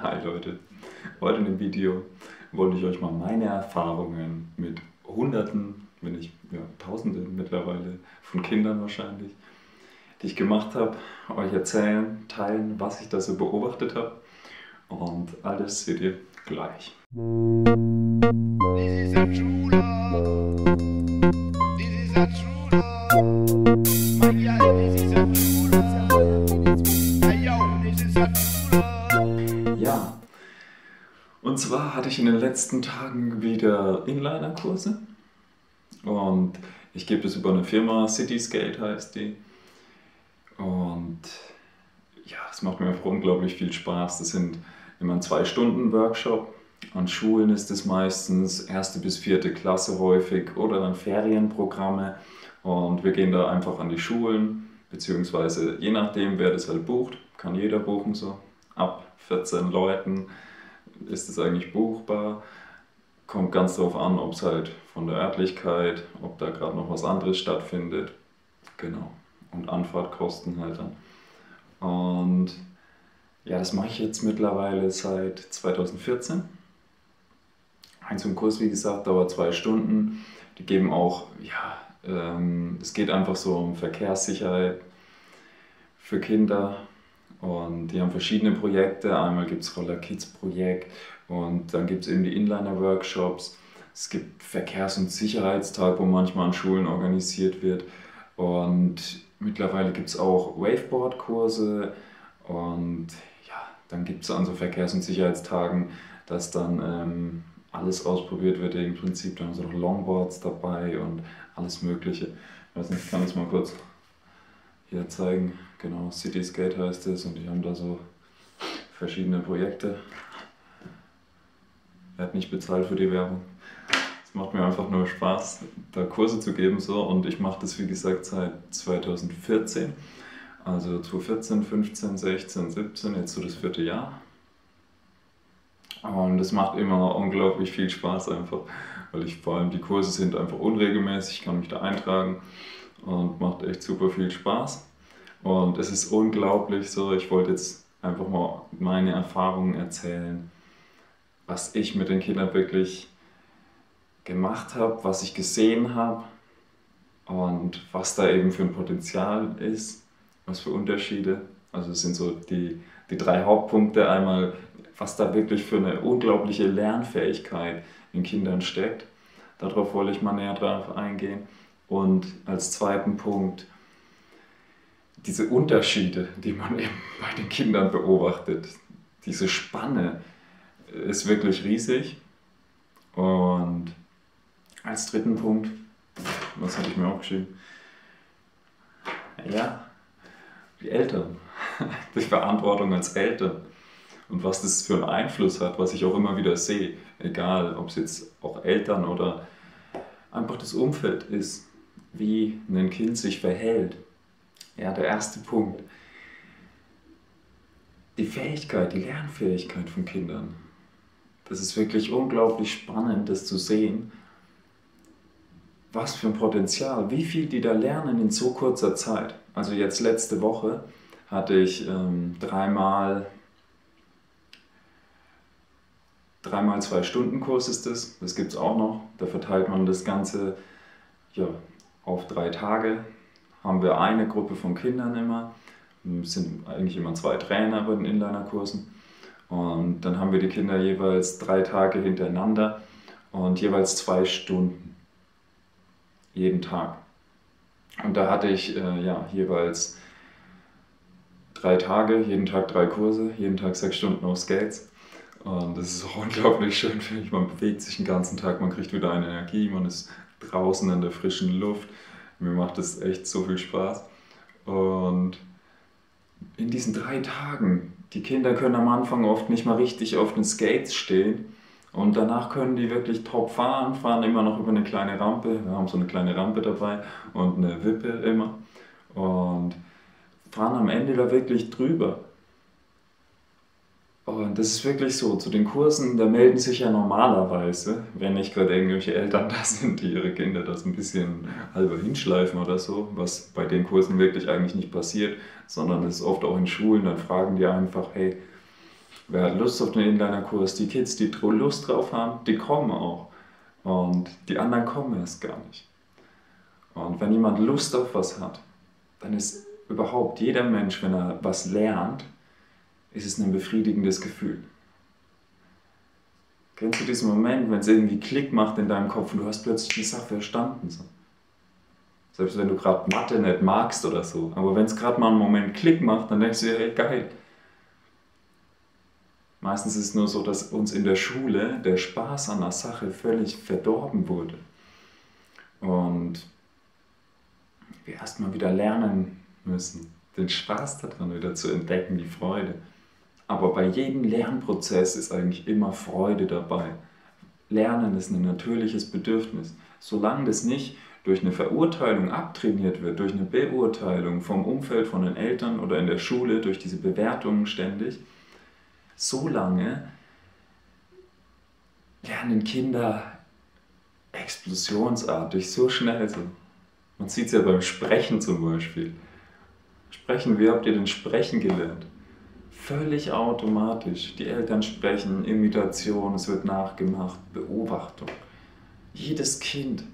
Hi Leute, heute in dem Video wollte ich euch mal meine Erfahrungen mit Hunderten, wenn nicht Tausenden mittlerweile von Kindern wahrscheinlich, die ich gemacht habe, euch erzählen, teilen, was ich da so beobachtet habe und alles seht ihr gleich. This is a true love. This is a true love. My girl, this is a true love. Hey yo, this is a true love. Ja, und zwar hatte ich in den letzten Tagen wieder Inliner-Kurse und ich gebe das über eine Firma, Cityscape heißt die. Und ja, es macht mir einfach unglaublich viel Spaß. Das sind immer ein 2-Stunden-Workshop. An Schulen ist es meistens 1. bis 4. Klasse häufig oder dann Ferienprogramme. Und wir gehen da einfach an die Schulen, beziehungsweise je nachdem, wer das halt bucht, kann jeder buchen, so ab 14 Leuten ist es eigentlich buchbar. Kommt ganz darauf an, ob es halt von der Örtlichkeit, ob da gerade noch was anderes stattfindet. Genau. Und Anfahrtkosten halt dann. Und ja, das mache ich jetzt mittlerweile seit 2014. So ein Kurs, wie gesagt, dauert 2 Stunden. Die geben auch, es geht einfach so um Verkehrssicherheit für Kinder. Und die haben verschiedene Projekte. Einmal gibt es Roller Kids Projekt und dann gibt es eben die Inliner-Workshops. Es gibt Verkehrs- und Sicherheitstag, wo manchmal an Schulen organisiert wird. Und mittlerweile gibt es auch Waveboard-Kurse. Und ja, dann gibt es an so Verkehrs- und Sicherheitstagen, dass dann alles ausprobiert wird im Prinzip. Dann sind auch Longboards dabei und alles Mögliche. Ich weiß nicht, ich kann das mal kurz hier zeigen. Genau, Cityscape heißt es und die haben da so verschiedene Projekte. Er hat nicht bezahlt für die Werbung. Es macht mir einfach nur Spaß, da Kurse zu geben so, und ich mache das wie gesagt seit 2014. Also 2014, 15, 16, 17, jetzt so das 4. Jahr. Und es macht immer unglaublich viel Spaß einfach, weil vor allem die Kurse sind einfach unregelmäßig, ich kann mich da eintragen und macht echt super viel Spaß. Und es ist unglaublich so, ich wollte jetzt einfach mal meine Erfahrungen erzählen, was ich mit den Kindern wirklich gemacht habe, was ich gesehen habe und was da eben für ein Potenzial ist, was für Unterschiede. Also es sind so die 3 Hauptpunkte. Einmal, was da wirklich für eine unglaubliche Lernfähigkeit in Kindern steckt. Darauf wollte ich mal näher drauf eingehen. Und als zweiten Punkt, diese Unterschiede, die man eben bei den Kindern beobachtet. Diese Spanne ist wirklich riesig. Und als dritten Punkt, was hatte ich mir aufgeschrieben? Ja, die Eltern, die Verantwortung als Eltern und was das für einen Einfluss hat, was ich auch immer wieder sehe, egal ob es jetzt auch Eltern oder einfach das Umfeld ist, wie ein Kind sich verhält. Ja, der erste Punkt, die Fähigkeit, die Lernfähigkeit von Kindern. Das ist wirklich unglaublich spannend, das zu sehen, was für ein Potenzial, wie viel die da lernen in so kurzer Zeit. Also jetzt letzte Woche hatte ich dreimal 2-Stunden-Kurs ist das. Das gibt es auch noch. Da verteilt man das Ganze auf 3 Tage. Haben wir eine Gruppe von Kindern immer. Es sind eigentlich immer 2 Trainer bei den Inliner-Kursen. Und dann haben wir die Kinder jeweils 3 Tage hintereinander und jeweils 2 Stunden. Jeden Tag. Und da hatte ich jeweils 3 Tage, jeden Tag 3 Kurse, jeden Tag 6 Stunden auf Skates. Und das ist auch unglaublich schön, finde ich. Man bewegt sich den ganzen Tag, man kriegt wieder eine Energie, man ist draußen in der frischen Luft. Mir macht das echt so viel Spaß. Und in diesen 3 Tagen, die Kinder können am Anfang oft nicht mal richtig auf den Skates stehen. Und danach können die wirklich top fahren, fahren immer noch über eine kleine Rampe. Wir haben so eine kleine Rampe dabei und eine Wippe immer. Und fahren am Ende da wirklich drüber. Und das ist wirklich so, zu den Kursen, da melden sich ja normalerweise, wenn nicht gerade irgendwelche Eltern da sind, die ihre Kinder das ein bisschen halber hinschleifen oder so, was bei den Kursen wirklich eigentlich nicht passiert, sondern es ist oft auch in Schulen, dann fragen die einfach, hey, Wer hat Lust auf den Inliner-Kurs? Die Kids, die Lust drauf haben, die kommen auch. Und die anderen kommen erst gar nicht. Und wenn jemand Lust auf was hat, dann ist überhaupt jeder Mensch, wenn er was lernt, ist es ein befriedigendes Gefühl. Kennst du diesen Moment, wenn es irgendwie Klick macht in deinem Kopf und du hast plötzlich die Sache verstanden? So. Selbst wenn du gerade Mathe nicht magst oder so. Aber wenn es gerade mal einen Moment Klick macht, dann denkst du dir, hey, geil. Meistens ist es nur so, dass uns in der Schule der Spaß an der Sache völlig verdorben wurde. Und wir erstmal wieder lernen müssen, den Spaß daran wieder zu entdecken, die Freude. Aber bei jedem Lernprozess ist eigentlich immer Freude dabei. Lernen ist ein natürliches Bedürfnis. Solange das nicht durch eine Verurteilung abtrainiert wird, durch eine Beurteilung vom Umfeld, von den Eltern oder in der Schule, durch diese Bewertungen ständig, solange lernen Kinder explosionsartig, so schnell. So. Man sieht es ja beim Sprechen zum Beispiel. Sprechen, wie habt ihr denn Sprechen gelernt? Völlig automatisch. Die Eltern sprechen, Imitation, es wird nachgemacht, Beobachtung. Jedes Kind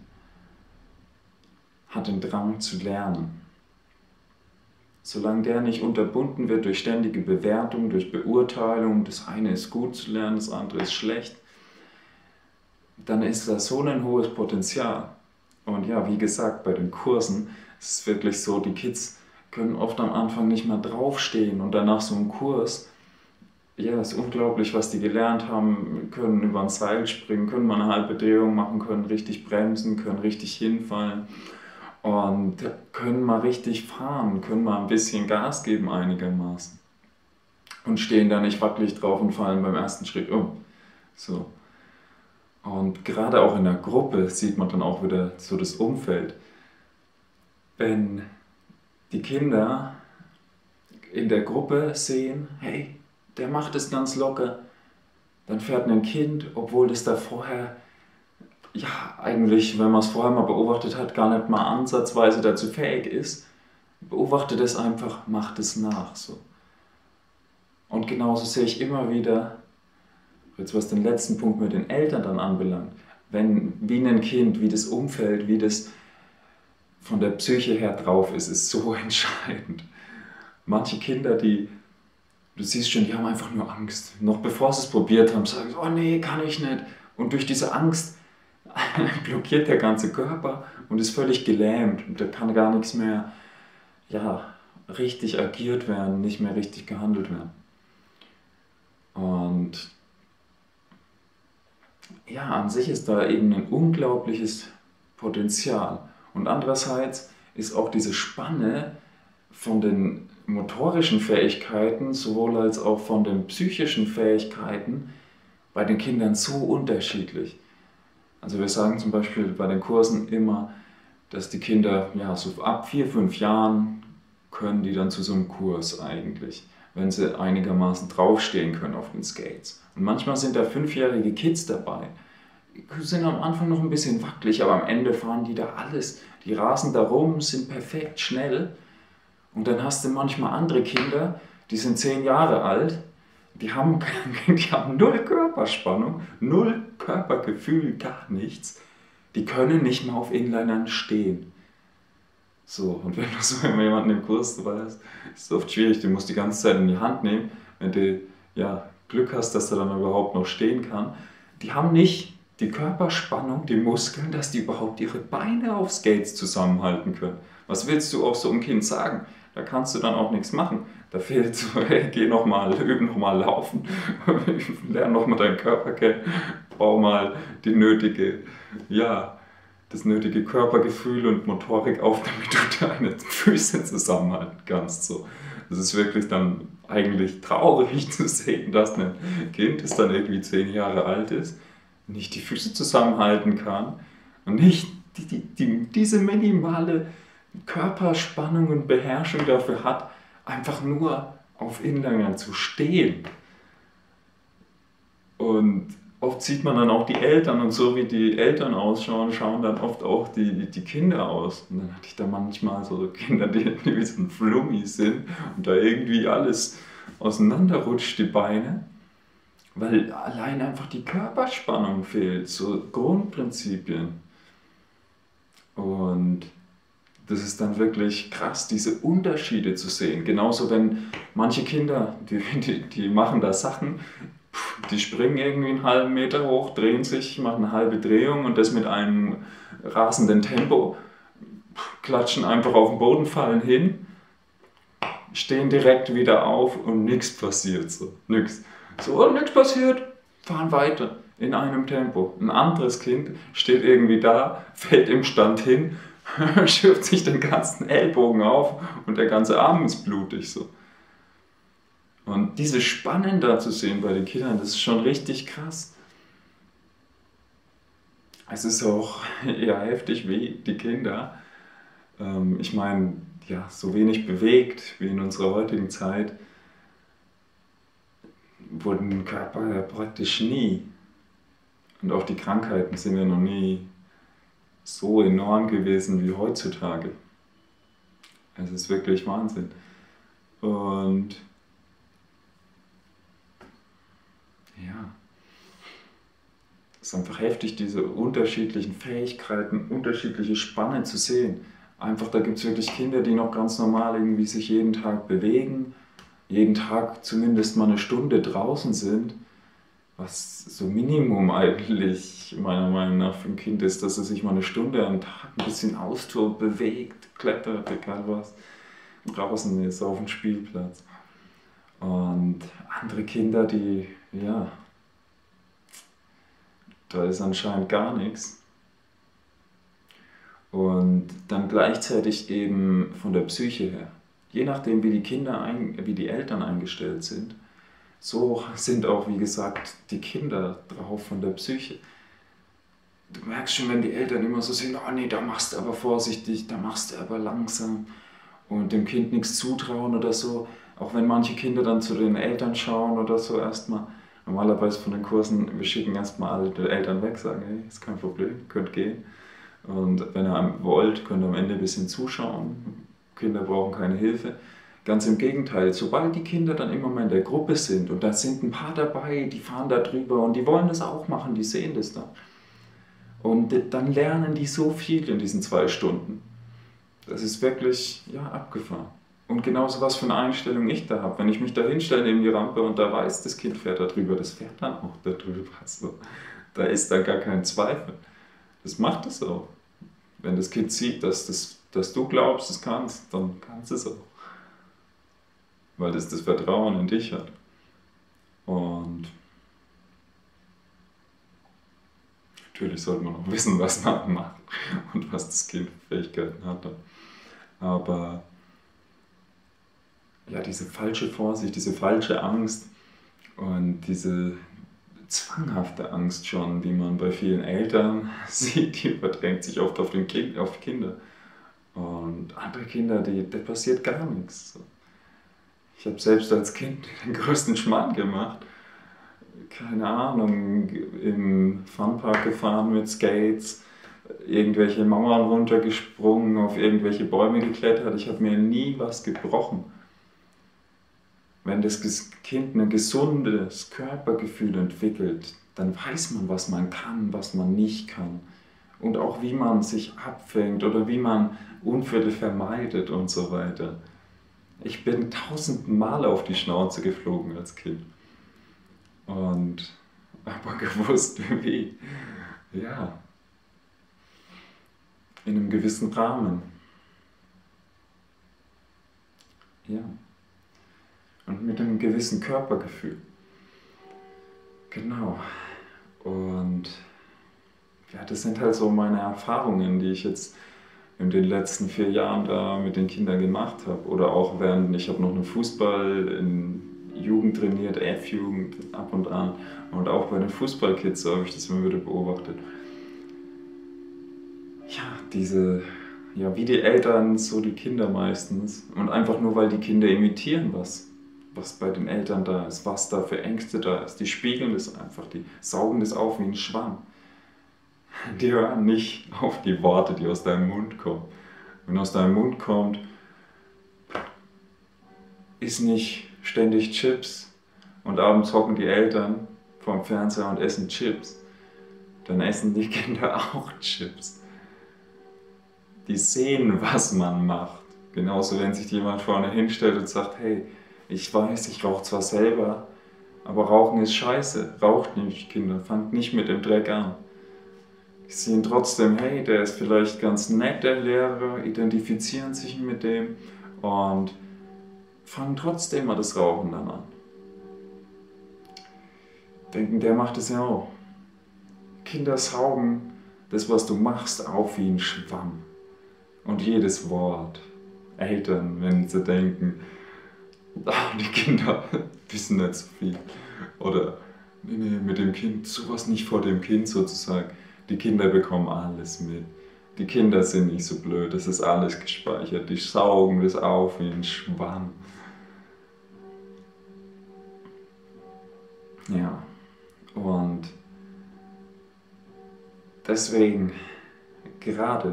hat den Drang zu lernen. Solange der nicht unterbunden wird durch ständige Bewertung, durch Beurteilung, das eine ist gut zu lernen, das andere ist schlecht, dann ist da so ein hohes Potenzial. Und ja, wie gesagt, bei den Kursen ist es wirklich so, die Kids können oft am Anfang nicht mal draufstehen und danach so ein Kurs, ja, ist unglaublich, was die gelernt haben, können über ein Seil springen, können mal eine halbe Drehung machen, können richtig bremsen, können richtig hinfallen und können mal richtig fahren, können mal ein bisschen Gas geben einigermaßen und stehen da nicht wackelig drauf und fallen beim ersten Schritt um. So. Und gerade auch in der Gruppe sieht man dann auch wieder so das Umfeld. Wenn die Kinder in der Gruppe sehen, hey, der macht es ganz locker, dann fährt ein Kind, obwohl das da vorher, ja, eigentlich, wenn man es vorher mal beobachtet hat, gar nicht mal ansatzweise dazu fähig ist, beobachtet es einfach, macht es nach. So. Und genauso sehe ich immer wieder, jetzt was den letzten Punkt mit den Eltern dann anbelangt, wenn wie ein Kind, wie das Umfeld, wie das von der Psyche her drauf ist, ist so entscheidend. Manche Kinder, du siehst schon, die haben einfach nur Angst. Noch bevor sie es probiert haben, sagen sie, oh nee, kann ich nicht. Und durch diese Angst blockiert der ganze Körper und ist völlig gelähmt. Und da kann gar nichts mehr, ja, richtig agiert werden, nicht mehr richtig gehandelt werden. Und ja, an sich ist da eben ein unglaubliches Potenzial. Und andererseits ist auch diese Spanne von den motorischen Fähigkeiten, sowohl als auch von den psychischen Fähigkeiten bei den Kindern so unterschiedlich. Also wir sagen zum Beispiel bei den Kursen immer, dass die Kinder, ja, so ab 4, 5 Jahren können die dann zu so einem Kurs eigentlich, wenn sie einigermaßen draufstehen können auf den Skates. Und manchmal sind da 5-jährige Kids dabei, die sind am Anfang noch ein bisschen wackelig, aber am Ende fahren die da alles. Die rasen da rum, sind perfekt schnell. Und dann hast du manchmal andere Kinder, die sind 10 Jahre alt, die haben null Körperspannung, null Körpergefühl, gar nichts. Die können nicht mal auf Inlinern stehen. So, und wenn du so jemanden im Kurs dabei hast, ist es oft schwierig, du musst die ganze Zeit in die Hand nehmen, wenn du ja, Glück hast, dass er dann überhaupt noch stehen kann. Die haben nicht die Körperspannung, die Muskeln, dass die überhaupt ihre Beine auf Skates zusammenhalten können. Was willst du auch so einem Kind sagen? Da kannst du dann auch nichts machen. Da fehlt so, hey, geh nochmal, üb nochmal laufen, lern nochmal deinen Körper kennen, bau mal die nötige, ja, das nötige Körpergefühl und Motorik auf, damit du deine Füße zusammenhalten kannst. So. Das ist wirklich dann eigentlich traurig zu sehen, dass ein Kind, das dann irgendwie 10 Jahre alt ist, nicht die Füße zusammenhalten kann und nicht diese minimale Körperspannung und Beherrschung dafür hat, einfach nur auf Inlinern zu stehen. Und oft sieht man dann auch die Eltern und so wie die Eltern ausschauen, schauen dann oft auch die Kinder aus. Und dann hatte ich da manchmal so Kinder, die wie so ein Flummi sind und da irgendwie alles auseinanderrutscht, die Beine, weil allein einfach die Körperspannung fehlt, so Grundprinzipien. Und das ist dann wirklich krass, diese Unterschiede zu sehen. Genauso wenn manche Kinder, die machen da Sachen, die springen irgendwie einen halben Meter hoch, drehen sich, machen eine halbe Drehung und das mit einem rasenden Tempo, klatschen einfach auf den Boden, fallen hin, stehen direkt wieder auf und nichts passiert. So, nichts. So, und nichts passiert, fahren weiter in einem Tempo. Ein anderes Kind steht irgendwie da, fällt im Stand hin, schürft sich den ganzen Ellbogen auf und der ganze Arm ist blutig. So. Und diese Spannen da zu sehen bei den Kindern, das ist schon richtig krass. Es ist auch eher heftig, wie die Kinder, ich meine, ja, so wenig bewegt wie in unserer heutigen Zeit, wurden Körper ja praktisch nie. Und auch die Krankheiten sind ja noch nie so enorm gewesen wie heutzutage. Es ist wirklich Wahnsinn. Und ja, es ist einfach heftig, diese unterschiedlichen Fähigkeiten, unterschiedliche Spannen zu sehen. Einfach, da gibt es wirklich Kinder, die noch ganz normal irgendwie sich jeden Tag bewegen, jeden Tag zumindest mal eine Stunde draußen sind, was so Minimum eigentlich meiner Meinung nach für ein Kind ist, dass er sich mal eine Stunde am Tag ein bisschen austobt, bewegt, klettert, egal was, draußen ist, auf dem Spielplatz. Und andere Kinder, die, ja, da ist anscheinend gar nichts. Und dann gleichzeitig eben von der Psyche her. Je nachdem, wie wie die Eltern eingestellt sind, so sind auch, wie gesagt, die Kinder drauf von der Psyche. Du merkst schon, wenn die Eltern immer so sind, oh nee, da machst du aber vorsichtig, da machst du aber langsam und dem Kind nichts zutrauen oder so. Auch wenn manche Kinder dann zu den Eltern schauen oder so erstmal. Normalerweise von den Kursen, wir schicken erstmal alle die Eltern weg, sagen, hey, ist kein Problem, könnt gehen. Und wenn ihr wollt, könnt ihr am Ende ein bisschen zuschauen. Kinder brauchen keine Hilfe. Ganz im Gegenteil, sobald die Kinder dann immer mal in der Gruppe sind und da sind ein paar dabei, die fahren da drüber und die wollen das auch machen, die sehen das dann. Und dann lernen die so viel in diesen 2 Stunden. Das ist wirklich, ja, abgefahren. Und genauso was für eine Einstellung ich da habe. Wenn ich mich da hinstelle neben die Rampe und da weiß, das Kind fährt da drüber, das fährt dann auch da drüber. Also, da ist da gar kein Zweifel. Das macht es auch. Wenn das Kind sieht, dass du glaubst, es kannst, dann kannst es auch. Weil das Vertrauen in dich hat. Und natürlich sollte man auch wissen, was man macht und was das Kind für Fähigkeiten hat. Aber ja, diese falsche Vorsicht, diese falsche Angst und diese zwanghafte Angst schon, die man bei vielen Eltern sieht, die überträgt sich oft auf die Kinder. Und andere Kinder, da passiert gar nichts. Ich habe selbst als Kind den größten Schmarrn gemacht. Keine Ahnung, im Funpark gefahren mit Skates, irgendwelche Mauern runtergesprungen, auf irgendwelche Bäume geklettert. Ich habe mir nie was gebrochen. Wenn das Kind ein gesundes Körpergefühl entwickelt, dann weiß man, was man kann, was man nicht kann. Und auch wie man sich abfängt oder wie man Unfälle vermeidet und so weiter. Ich bin 1000 Mal auf die Schnauze geflogen als Kind. Und aber gewusst, wie. Ja. In einem gewissen Rahmen. Ja. Und mit einem gewissen Körpergefühl. Genau. Und ja, das sind halt so meine Erfahrungen, die ich jetzt in den letzten 4 Jahren da mit den Kindern gemacht habe. Oder auch ich habe noch einen Fußball in Jugend trainiert, F-Jugend ab und an. Und auch bei den Fußballkids, so habe ich das immer wieder beobachtet. Ja, wie die Eltern, so die Kinder meistens. Und einfach nur, weil die Kinder imitieren, was bei den Eltern da ist, was da für Ängste da ist. Die spiegeln das einfach, die saugen das auf wie ein Schwamm. Die hören nicht auf die Worte, die aus deinem Mund kommen. Wenn aus deinem Mund kommt, ist nicht ständig Chips und abends hocken die Eltern vorm Fernseher und essen Chips, dann essen die Kinder auch Chips. Die sehen, was man macht. Genauso, wenn sich jemand vorne hinstellt und sagt, hey, ich weiß, ich rauche zwar selber, aber Rauchen ist scheiße. Raucht nicht, Kinder, fangt nicht mit dem Dreck an. Die sehen trotzdem, hey, der ist vielleicht ganz nett, der Lehrer, identifizieren sich mit dem und fangen trotzdem mal das Rauchen dann an. Denken, der macht es ja auch. Kinder saugen das, was du machst, auf wie ein Schwamm. Und jedes Wort. Eltern, wenn sie denken, die Kinder wissen nicht so viel. Oder nee, mit dem Kind, sowas nicht vor dem Kind sozusagen. Die Kinder bekommen alles mit. Die Kinder sind nicht so blöd, das ist alles gespeichert. Die saugen das auf wie ein Schwamm. Ja, und deswegen gerade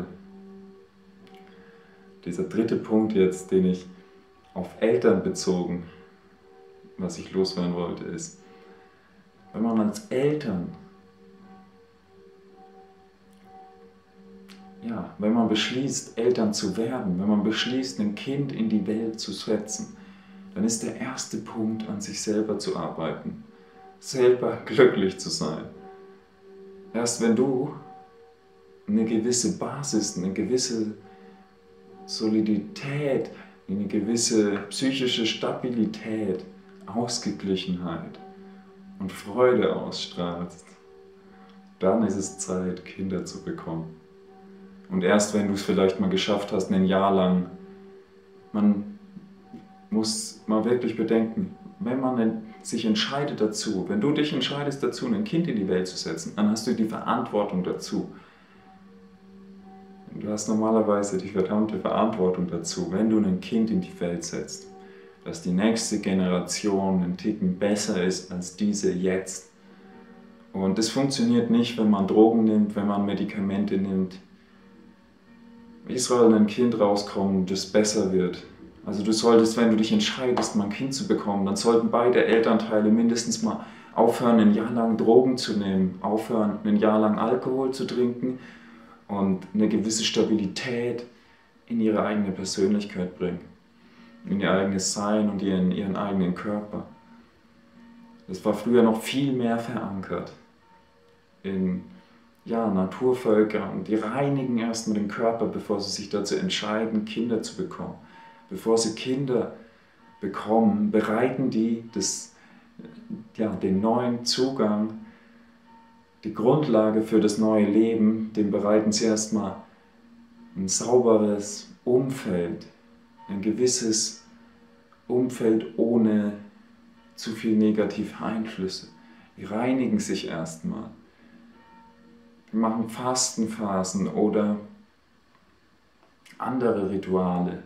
dieser dritte Punkt jetzt, den ich auf Eltern bezogen, was ich loswerden wollte, ist, wenn man als Eltern, wenn man beschließt, Eltern zu werden, wenn man beschließt, ein Kind in die Welt zu setzen, dann ist der erste Punkt, an sich selber zu arbeiten, selber glücklich zu sein. Erst wenn du eine gewisse Basis, eine gewisse Solidität, eine gewisse psychische Stabilität, Ausgeglichenheit und Freude ausstrahlst, dann ist es Zeit, Kinder zu bekommen. Und erst wenn du es vielleicht mal geschafft hast, ein Jahr lang, man muss mal wirklich bedenken, wenn man sich entscheidet dazu, wenn du dich entscheidest dazu, ein Kind in die Welt zu setzen, dann hast du die Verantwortung dazu. Du hast normalerweise die verdammte Verantwortung dazu, wenn du ein Kind in die Welt setzt, dass die nächste Generation einen Ticken besser ist als diese jetzt. Und das funktioniert nicht, wenn man Drogen nimmt, wenn man Medikamente nimmt. Wie soll ein Kind rauskommen, das besser wird? Also du solltest, wenn du dich entscheidest, mal ein Kind zu bekommen, dann sollten beide Elternteile mindestens mal aufhören, ein Jahr lang Drogen zu nehmen, aufhören, ein Jahr lang Alkohol zu trinken und eine gewisse Stabilität in ihre eigene Persönlichkeit bringen, in ihr eigenes Sein und ihren eigenen Körper. Das war früher noch viel mehr verankert in Naturvölker, und die reinigen erstmal den Körper, bevor sie sich dazu entscheiden, Kinder zu bekommen. Bevor sie Kinder bekommen, bereiten die den neuen Zugang, die Grundlage für das neue Leben, dem bereiten sie erstmal ein sauberes Umfeld, ein gewisses Umfeld ohne zu viel negative Einflüsse. Die reinigen sich erstmal. Die machen Fastenphasen oder andere Rituale.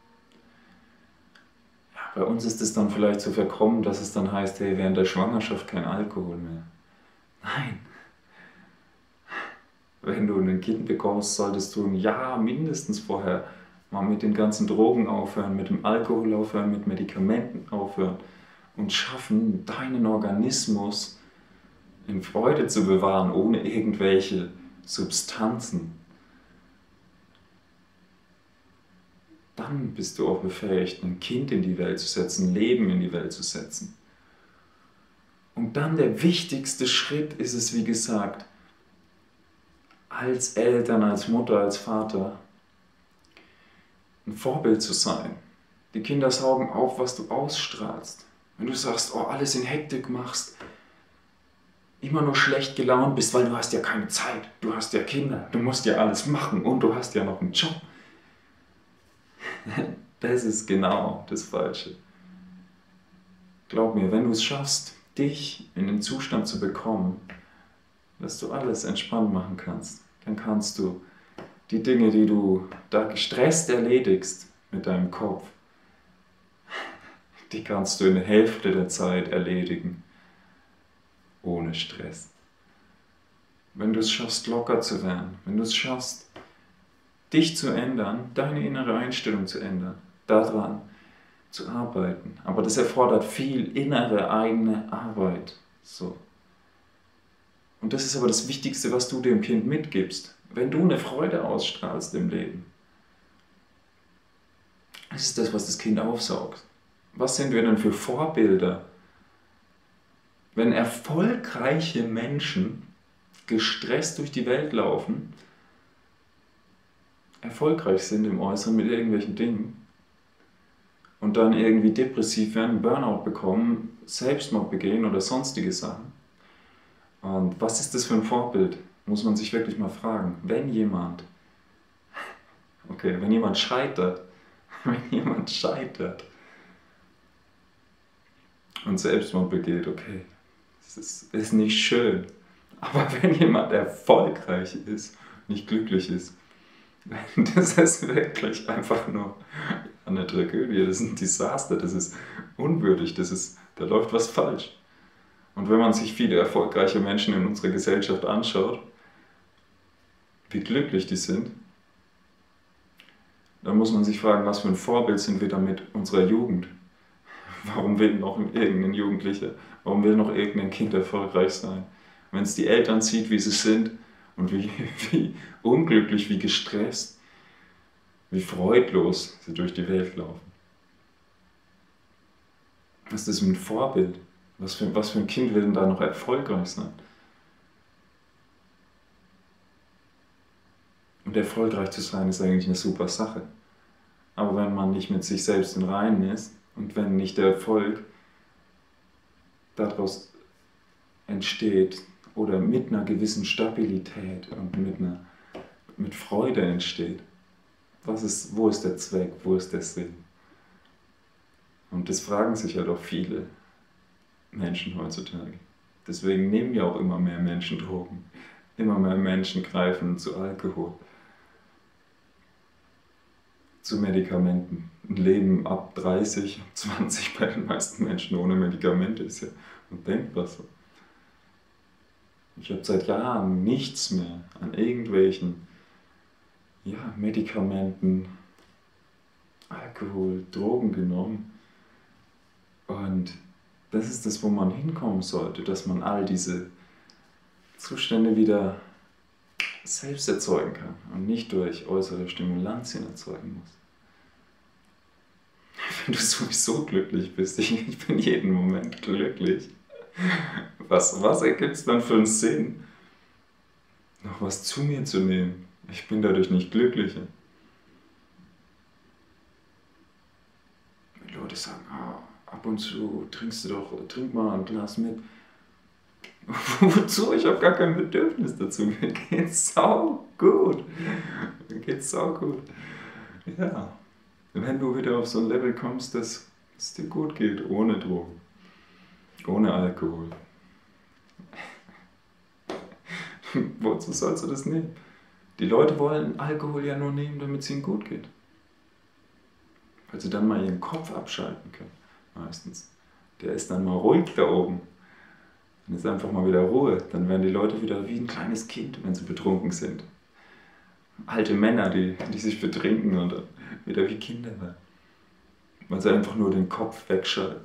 Ja, bei uns ist es dann vielleicht so verkommen, dass es dann heißt, hey, während der Schwangerschaft kein Alkohol mehr. Nein. Wenn du ein Kind bekommst, solltest du ein Jahr mindestens vorher mal mit den ganzen Drogen aufhören, mit dem Alkohol aufhören, mit Medikamenten aufhören und schaffen, deinen Organismus in Freude zu bewahren, ohne irgendwelche Substanzen. Dann bist du auch befähigt, ein Kind in die Welt zu setzen, ein Leben in die Welt zu setzen. Und dann der wichtigste Schritt ist es, wie gesagt, als Eltern, als Mutter, als Vater, ein Vorbild zu sein. Die Kinder saugen auf, was du ausstrahlst. Wenn du sagst, oh, alles in Hektik machst, immer nur schlecht gelaunt bist, weil du hast ja keine Zeit, du hast ja Kinder, du musst ja alles machen und du hast ja noch einen Job. Das ist genau das Falsche. Glaub mir, wenn du es schaffst, dich in den Zustand zu bekommen, dass du alles entspannt machen kannst, dann kannst du die Dinge, die du da gestresst erledigst mit deinem Kopf, die kannst du in der Hälfte der Zeit erledigen, ohne Stress. Wenn du es schaffst, locker zu werden, wenn du es schaffst, dich zu ändern, deine innere Einstellung zu ändern, daran, zu arbeiten. Aber das erfordert viel innere eigene Arbeit. So. Und das ist aber das Wichtigste, was du dem Kind mitgibst. Wenn du eine Freude ausstrahlst im Leben, das ist das, was das Kind aufsaugt. Was sind wir denn für Vorbilder? Wenn erfolgreiche Menschen gestresst durch die Welt laufen, erfolgreich sind im Äußeren mit irgendwelchen Dingen und dann irgendwie depressiv werden, Burnout bekommen, Selbstmord begehen oder sonstige Sachen. Und was ist das für ein Vorbild? Muss man sich wirklich mal fragen. Wenn jemand scheitert, und Selbstmord begeht, okay, das ist nicht schön. Aber wenn jemand erfolgreich ist, nicht glücklich ist, das ist wirklich einfach nur eine Tragödie, das ist ein Desaster, das ist unwürdig, da läuft was falsch. Und wenn man sich viele erfolgreiche Menschen in unserer Gesellschaft anschaut, wie glücklich die sind, dann muss man sich fragen, was für ein Vorbild sind wir da mit unserer Jugend? Warum will noch irgendein Jugendlicher, warum will noch irgendein Kind erfolgreich sein? Wenn es die Eltern sieht, wie sie sind und wie unglücklich, wie gestresst, wie freudlos sie durch die Welt laufen. Was ist das für ein Vorbild? Was für ein Kind will denn da noch erfolgreich sein? Und erfolgreich zu sein ist eigentlich eine super Sache. Aber wenn man nicht mit sich selbst in Reinen ist und wenn nicht der Erfolg daraus entsteht oder mit einer gewissen Stabilität und mit Freude entsteht, wo ist der Zweck, wo ist der Sinn? Und das fragen sich ja doch viele Menschen heutzutage. Deswegen nehmen ja auch immer mehr Menschen Drogen. Immer mehr Menschen greifen zu Alkohol, zu Medikamenten. Ein Leben ab 30, ab 20 bei den meisten Menschen ohne Medikamente ist ja undenkbar so. Ich habe seit Jahren nichts mehr an irgendwelchen Medikamenten, Alkohol, Drogen genommen. Und das ist das, wo man hinkommen sollte, dass man all diese Zustände wieder selbst erzeugen kann und nicht durch äußere Stimulantien erzeugen muss. Wenn du sowieso glücklich bist, ich bin jeden Moment glücklich. Was ergibt es dann für einen Sinn, noch was zu mir zu nehmen? Ich bin dadurch nicht glücklicher. Wenn Leute sagen, ab und zu trink mal ein Glas mit. Wozu? Ich habe gar kein Bedürfnis dazu. Mir geht's saugut. Ja. Wenn du wieder auf so ein Level kommst, dass es dir gut geht, ohne Drogen, ohne Alkohol. Wozu sollst du das nehmen? Die Leute wollen Alkohol ja nur nehmen, damit es ihnen gut geht. Weil sie dann mal ihren Kopf abschalten können, meistens. Der ist dann mal ruhig da oben. Dann ist einfach mal wieder Ruhe. Dann werden die Leute wieder wie ein kleines Kind, wenn sie betrunken sind. Alte Männer, die sich betrinken und dann wieder wie Kinder werden. Weil sie einfach nur den Kopf wegschalten.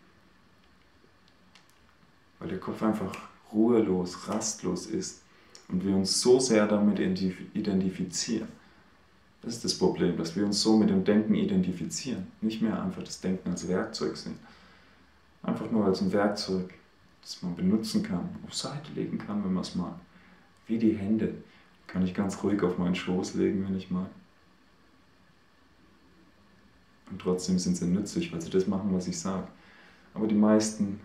Weil der Kopf einfach ruhelos, rastlos ist und wir uns so sehr damit identifizieren. Das ist das Problem, dass wir uns so mit dem Denken identifizieren. Nicht mehr einfach das Denken als Werkzeug sehen. Einfach nur als ein Werkzeug, das man benutzen kann, auf Seite legen kann, wenn man es mag. Wie die Hände. Kann ich ganz ruhig auf meinen Schoß legen, wenn ich mag. Und trotzdem sind sie nützlich, weil sie das machen, was ich sage. Aber der meiste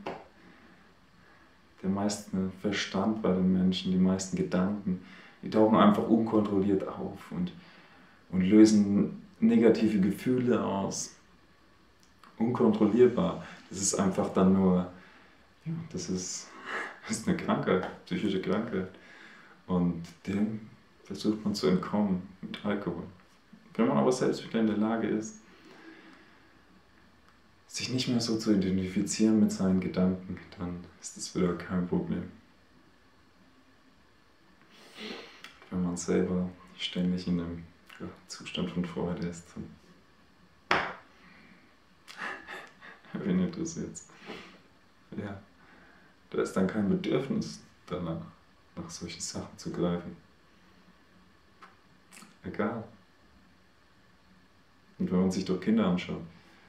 Verstand bei den Menschen, die meisten Gedanken, die tauchen einfach unkontrolliert auf und lösen negative Gefühle aus. Unkontrollierbar. Das ist einfach dann nur, das ist eine Krankheit, psychische Krankheit. Und dem versucht man zu entkommen mit Alkohol. Wenn man aber selbst wieder in der Lage ist, sich nicht mehr so zu identifizieren mit seinen Gedanken, dann ist das wieder kein Problem. Wenn man selber ständig in einem Zustand von Freude ist, dann Wen interessiert's? Ja, da ist dann kein Bedürfnis danach, nach solchen Sachen zu greifen. Egal. Und wenn man sich doch Kinder anschaut.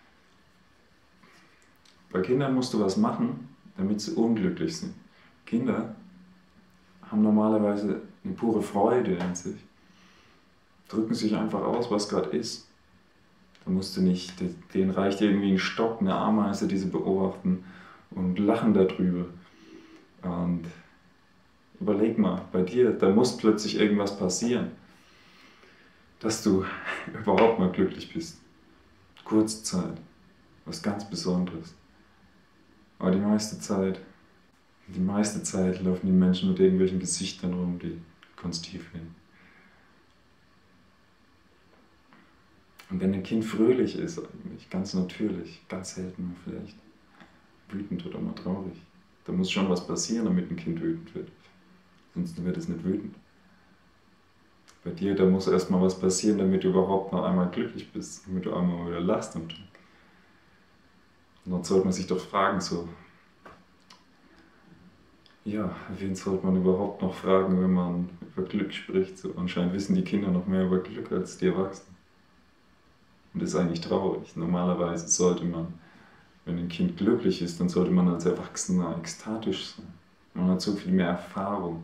Bei Kindern musst du was machen, damit sie unglücklich sind. Kinder haben normalerweise eine pure Freude in sich. Drücken sich einfach aus, was gerade ist. Da musst du nicht, denen reicht irgendwie ein Stock, eine Ameise, die sie beobachten und lachen darüber. Und überleg mal, bei dir, da muss plötzlich irgendwas passieren, dass du überhaupt mal glücklich bist. Kurze Zeit, was ganz Besonderes. Aber die meiste Zeit laufen die Menschen mit irgendwelchen Gesichtern rum, die ganz tief gehen. Und wenn ein Kind fröhlich ist, eigentlich, ganz natürlich, ganz selten vielleicht wütend oder mal traurig, da muss schon was passieren, damit ein Kind wütend wird. Sonst wird es nicht wütend. Bei dir, da muss erstmal was passieren, damit du überhaupt noch einmal glücklich bist, damit du einmal wieder lachst am Tag. Und dann sollte man sich doch fragen, so, ja, wen sollte man überhaupt noch fragen, wenn man über Glück spricht? So, anscheinend wissen die Kinder noch mehr über Glück als die Erwachsenen. Und das ist eigentlich traurig. Normalerweise sollte man, wenn ein Kind glücklich ist, dann sollte man als Erwachsener ekstatisch sein. Man hat so viel mehr Erfahrung.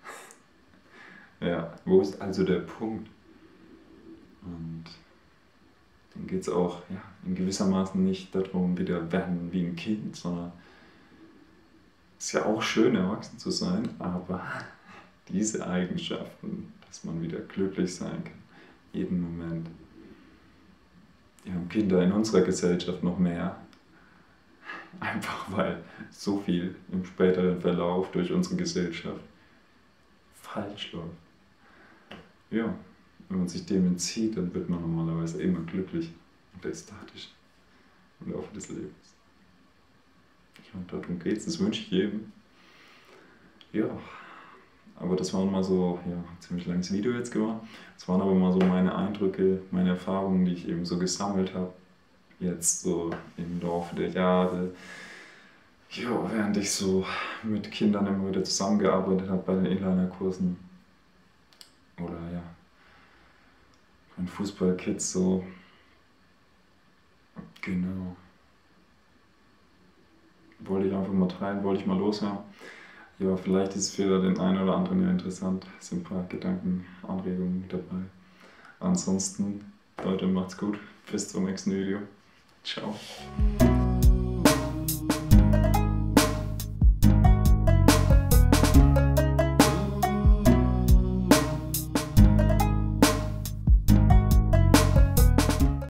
Ja, wo ist also der Punkt? Und dann geht es auch ja, in gewissermaßen nicht darum, wieder werden wie ein Kind, sondern es ist ja auch schön, erwachsen zu sein, aber diese Eigenschaften, dass man wieder glücklich sein kann, jeden Moment, die haben Kinder in unserer Gesellschaft noch mehr. Einfach weil so viel im späteren Verlauf durch unsere Gesellschaft falsch läuft. Ja, wenn man sich dem entzieht, dann wird man normalerweise immer glücklich und ekstatisch im Laufe des Lebens. Ja, und darum geht es, das wünsche ich jedem. Ja, aber das war mal so, ja, ein ziemlich langes Video jetzt geworden. Das waren aber mal so meine Eindrücke, meine Erfahrungen, die ich eben so gesammelt habe. Jetzt so im Laufe der Jahre. Ja, während ich so mit Kindern immer wieder zusammengearbeitet habe bei den Inliner-Kursen. Oder ja, bei den Fußballkids so. Genau. Wollte ich einfach mal teilen, wollte ich mal loshaben. Ja, vielleicht ist es für den einen oder anderen ja interessant. Es sind ein paar Gedanken, Anregungen dabei. Ansonsten, Leute, macht's gut. Bis zum nächsten Video. Ciao.